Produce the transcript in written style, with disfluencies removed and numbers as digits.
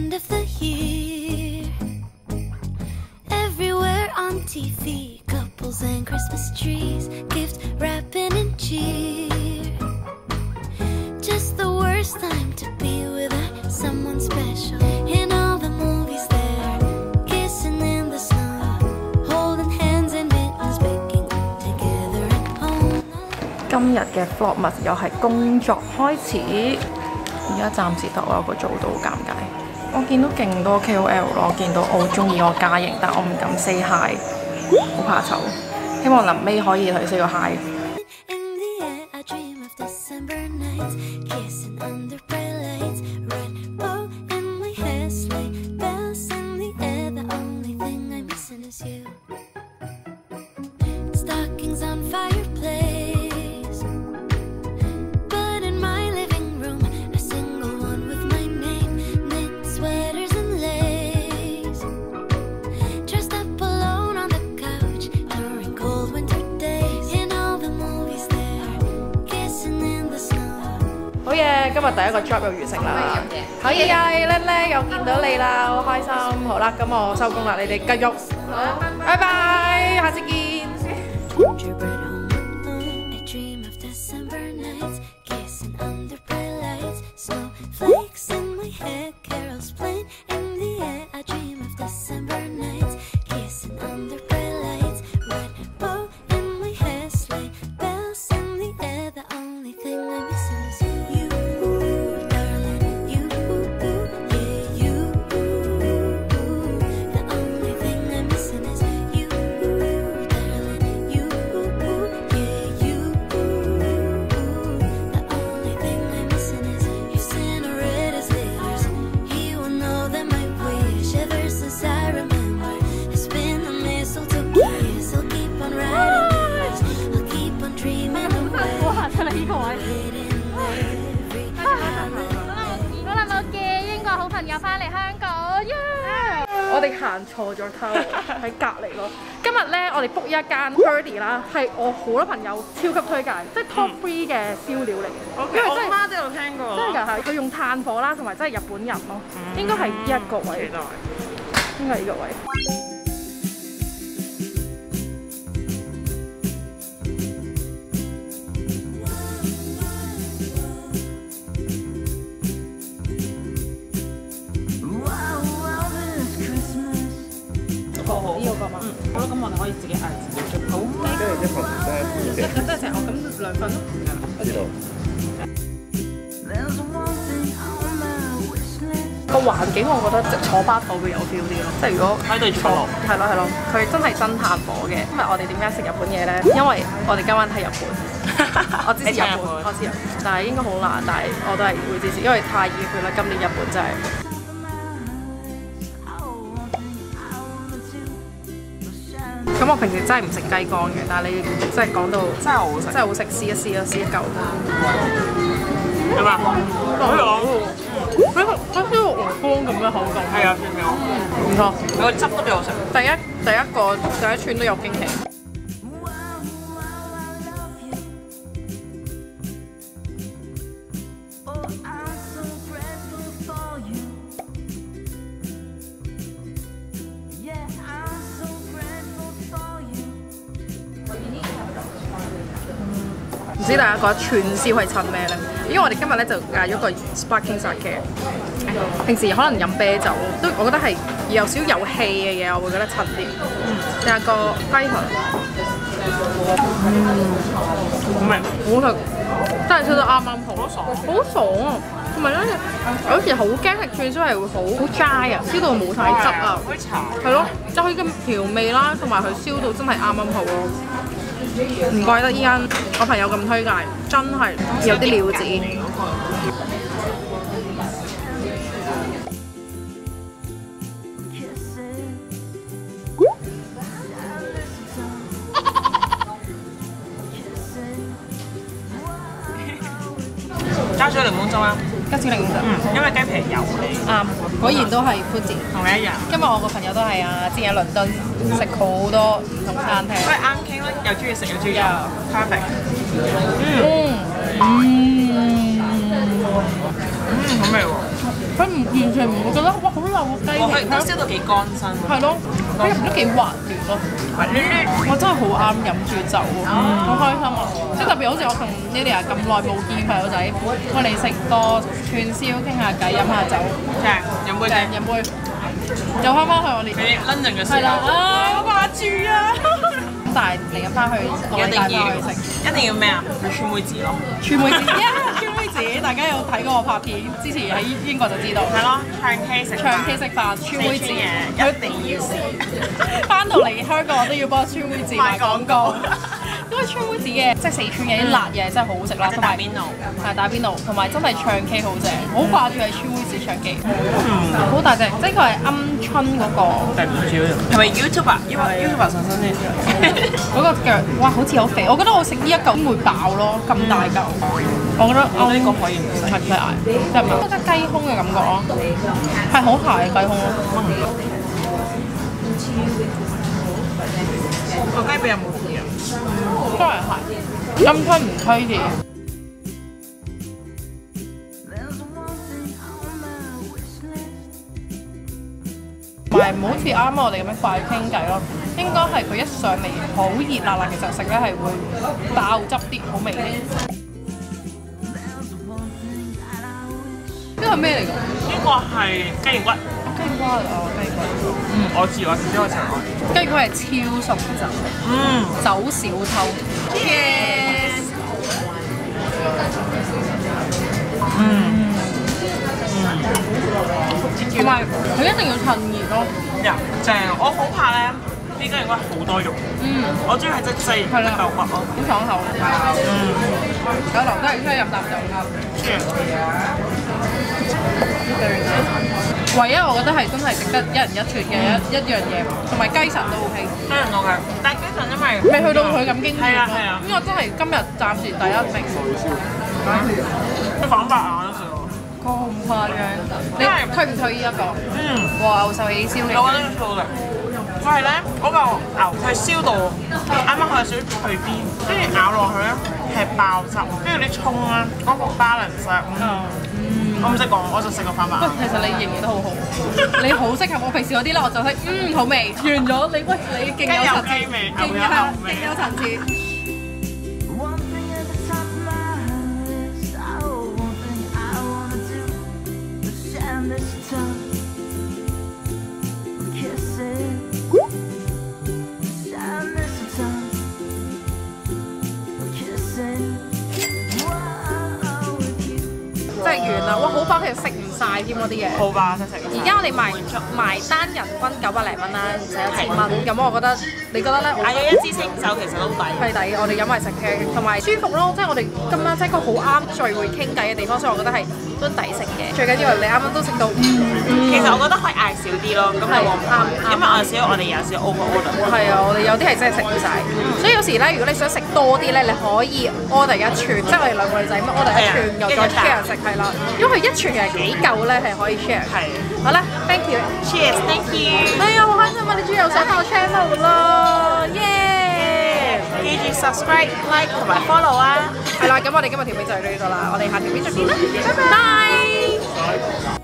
end of the year. Everywhere on TV, couples and Christmas trees, gift wrapping and cheer. Just the worst time to be without someone special. In all the movies they're kissing in the snow, holding hands and mittens, baking together at home. 今日嘅 vlog 又係工作開始，而家暫時得我一個做到，尷尬。我見到勁多 KOL 咯，我見到我好中意我家型，但我唔敢 say hi， 好怕醜。希望臨尾可以同佢 say 個 hi。好嘢！今日第一個 job 又完成啦，可以啊，叻叻又見到你啦，好開心。好啦，咁我收工啦，你哋繼續，拜拜，下次見。我哋行錯咗偷喺隔離咯。今日咧，我哋 book 一間 Birdie 啦，係我好多朋友超級推介，即係 top 3嘅燒料嚟嘅。因為我媽都有聽過。 真係㗎，係佢用炭火啦，同埋真係日本人咯。應該係呢一個位，應該係呢個位。 好啦，咁我哋可以自己嗌自己做。好， 即係一份啫， 即係成我咁2份咯。 知道。 個環境我覺得即坐巴士會有 feel 啲咯，即係如果喺度坐， 係咯係咯，佢真係真炭火嘅。今日我哋點解食日本嘢咧？因為我哋今晚睇日本，我支持日本，我知日本，但係應該好難，但係我都係會支持，因為太熱血啦！今年日本真係。咁我平時真係唔食雞肝嘅，但係你真係講到真係好好食， 真係好食，試一試啊，試一嚿。 係嘛？好爽喎！ 佢好似鵝肝咁嘅口感。 係啊，算唔錯。 唔錯， 佢個汁都幾好食。 第一串都有驚喜。唔知大家覺得串燒係襯咩咧？因為我哋今日咧就嗌咗個 sparkling sake。平時可能飲啤酒都，我覺得係有少有氣嘅嘢，我會覺得襯啲。有個雞腿， 好味， 好食，真係燒得啱啱好，好爽啊！同埋咧，有時好驚食串燒係會好 dry 啊，燒到冇晒汁啊， 好茶。 係咯，就佢嘅調味啦，同埋佢燒到真係啱啱好咯。唔怪得依間我朋友咁推介，真係有啲料子。 加少檸檬汁啊！ 加少檸檬汁， 因為雞皮油嚟。啱， 果然都係 foodie， 同你一樣。 今日我個朋友都係啊，之前喺倫敦食好多唔同餐廳。 都係啱傾咯，又中意食又中意飲 ，perfect。好味喎！ 佢唔完全唔會覺得哇好漏雞我係皮香， 都燒到幾乾身。 係咯，佢入邊都幾滑嫩咯。我真係好啱飲住酒喎，好開心啊！即係特別好似我同 Lilia 咁耐冇見朋友仔，我哋食個串燒傾下偈飲下酒， 正，飲杯正飲杯，又翻返去我哋俾 London 嘅時係啦， 候， 我掛住啊！咁但係嚟緊翻去，我哋帶翻去食。 一定要咩啊？川妹子咯， 川妹子，川妹子，大家有睇過我拍片，之前喺英國就知道。 係咯，唱 K 食飯，川妹子嘢一定要試。 翻到嚟香港我都要幫川妹子賣廣告。因為川妹子嘅即係四川嘅啲辣嘢真係好好食啦，同埋打邊爐，同埋真係唱 K 好正，好掛住喺川妹子唱 K。好大隻，即係佢係鵪鶉嗰個。 係咪 YouTuber 上身先？ 嗰個腳，哇，好似好肥！我覺得我食呢一嚿會飽咯，咁大嚿。我覺得我呢個可以唔使。 係唔使嗌，即係唔覺得雞胸嘅感覺咯，係好鞋嘅雞胸咯。 個雞髀有冇事啊？ 都係係，鵪鶉唔推薦。唔係唔好似啱啱我哋咁樣掛住傾偈咯，應該係佢一上嚟好熱辣辣嘅時候食咧係會爆汁啲，好味啲。呢個係咩嚟㗎？ 呢個係雞翼骨。 雞骨啊，雞骨。 我知呢個情況。 雞骨係超送酒。酒小偷。Yes。同埋佢一定要趁熱咯。 正，我好怕咧，啲雞翼骨好多肉。我中意係即係豆骨咯。 好爽口。有留低出去飲啖酒啱。唯一我覺得係真係值得一人一串嘅一樣嘢，同埋雞神都 OK。 雞神 OK，但係雞神因為未去到佢咁經典咯。 係啊。 呢個真係今日暫時第一名。 反白眼都食喎。 咁誇張？你推唔推呢一個？哇！牛壽喜燒嘅。 我覺得要做力。佢係咧嗰嚿牛，佢燒到啱啱佢有少少脆邊，跟住咬落去咧係爆汁，跟住啲葱咧嗰個 balance 我唔識講，我就食個反白。 喂，其實你形容得好好，你好適合我平時嗰啲咧，我就係好味。完咗你喂，你勁有層次，勁有層次。即係完啦！哇，好飽，其實食唔晒添嗰啲嘢。 好飽，真係食。 而家我哋埋單人均900零蚊啦，唔使1000蚊。咁我覺得，你覺得咧？ 嗌咗一支清酒其實都抵。 係抵，我哋飲埋食嘅，同埋舒服咯。即係我哋今晚即係一個好啱聚會傾偈嘅地方，所以我覺得係都抵食嘅。最緊要你啱啱都食到， 其實我覺得可以嗌少啲咯，咁就啱。因為我哋有少 over order。 係啊，我哋有啲係真係食唔晒。所以有時咧，如果你想食多啲咧，你可以 order 一串，即係我哋兩個女仔咁 order 一串，又再 share 食係啦。因為佢一串其實幾嚿咧，係可以 share。係。好啦 ，thank you，cheers，thank you。哎呀，好開心啊！你終於又上到我 channel 啦，耶！ 記住 subscribe、like 同埋 follow 啊。 係啦，咁我哋今日條片就嚟到呢度啦，我哋下條片再見啦，拜拜。